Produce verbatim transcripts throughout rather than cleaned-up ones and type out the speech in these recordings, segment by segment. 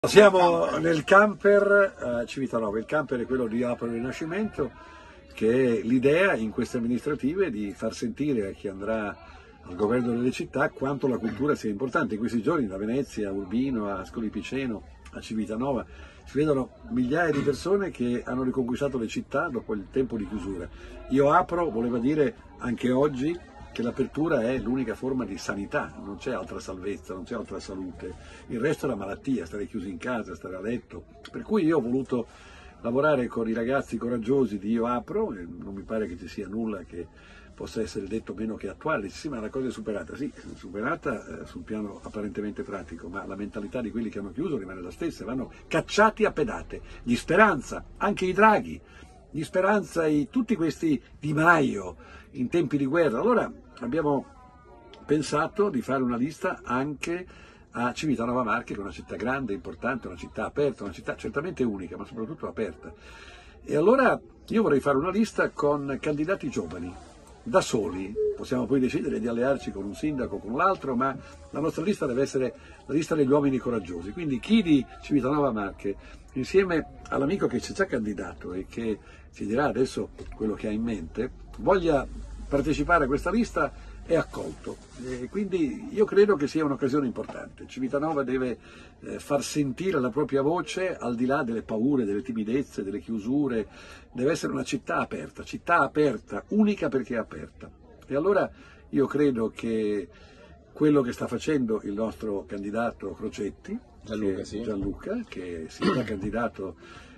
Siamo nel camper a Civitanova. Il camper è quello di Apro Rinascimento, che è l'idea in queste amministrative di far sentire a chi andrà al governo delle città quanto la cultura sia importante. In questi giorni da Venezia a Urbino, a Ascoli Piceno, a Civitanova si vedono migliaia di persone che hanno riconquistato le città dopo il tempo di chiusura. Io apro voleva dire anche oggi che l'apertura è l'unica forma di sanità, non c'è altra salvezza, non c'è altra salute, il resto è la malattia, stare chiusi in casa, stare a letto, per cui io ho voluto lavorare con i ragazzi coraggiosi di Io Apro, e non mi pare che ci sia nulla che possa essere detto meno che attuale. Sì, ma la cosa è superata, sì, superata eh, sul piano apparentemente pratico, ma la mentalità di quelli che hanno chiuso rimane la stessa, vanno cacciati a pedate, gli Speranza, anche i Draghi, gli Speranza e tutti questi Di Maio in tempi di guerra. Allora abbiamo pensato di fare una lista anche a Civitanova Marche, che è una città grande, importante, una città aperta, una città certamente unica, ma soprattutto aperta. E allora io vorrei fare una lista con candidati giovani, da soli, possiamo poi decidere di allearci con un sindaco o con l'altro, ma la nostra lista deve essere la lista degli uomini coraggiosi. Quindi chi di Civitanova Marche, insieme all'amico che ci ha già candidato e che ci dirà adesso quello che ha in mente, voglia partecipare a questa lista, è accolto. E quindi io credo che sia un'occasione importante. Civitanova deve eh, far sentire la propria voce al di là delle paure, delle timidezze, delle chiusure. Deve essere una città aperta, città aperta, unica perché è aperta. E allora io credo che quello che sta facendo il nostro candidato Crocetti, Gianluca, che, sì. Gianluca, che si è candidato,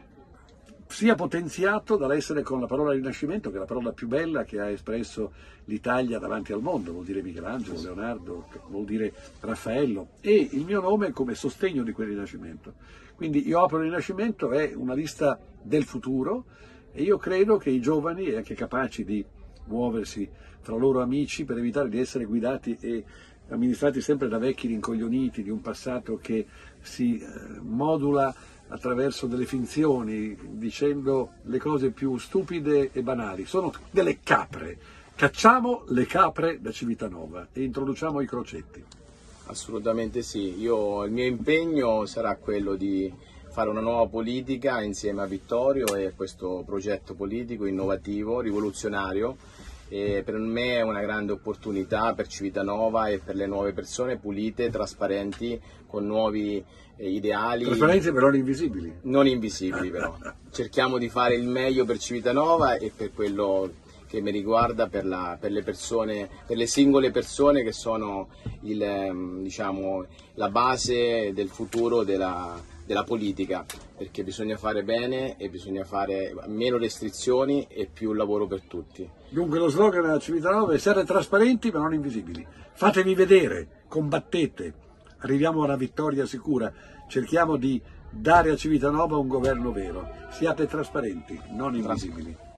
sia potenziato dall'essere con la parola Rinascimento, che è la parola più bella che ha espresso l'Italia davanti al mondo, vuol dire Michelangelo, Leonardo, vuol dire Raffaello, e il mio nome come sostegno di quel Rinascimento. Quindi Io Apro Rinascimento è una lista del futuro e io credo che i giovani, e anche capaci di muoversi tra loro amici per evitare di essere guidati e amministrati sempre da vecchi rincoglioniti di un passato che si eh, modula attraverso delle finzioni, dicendo le cose più stupide e banali. Sono delle capre. Cacciamo le capre da Civitanova e introduciamo i Crocetti. Assolutamente sì. Io, il mio impegno sarà quello di fare una nuova politica insieme a Vittorio e a questo progetto politico innovativo, rivoluzionario. E per me è una grande opportunità per Civitanova e per le nuove persone, pulite, trasparenti, con nuovi eh, ideali. Trasparenti però non invisibili. Non invisibili però. Cerchiamo di fare il meglio per Civitanova e per quello che mi riguarda, per, la, per le persone, per le singole persone che sono il, diciamo, la base del futuro della, della politica, perché bisogna fare bene e bisogna fare meno restrizioni e più lavoro per tutti. Dunque lo slogan a Civitanova è: essere trasparenti ma non invisibili. Fatevi vedere, combattete, arriviamo a una vittoria sicura, cerchiamo di dare a Civitanova un governo vero. Siate trasparenti, non invisibili.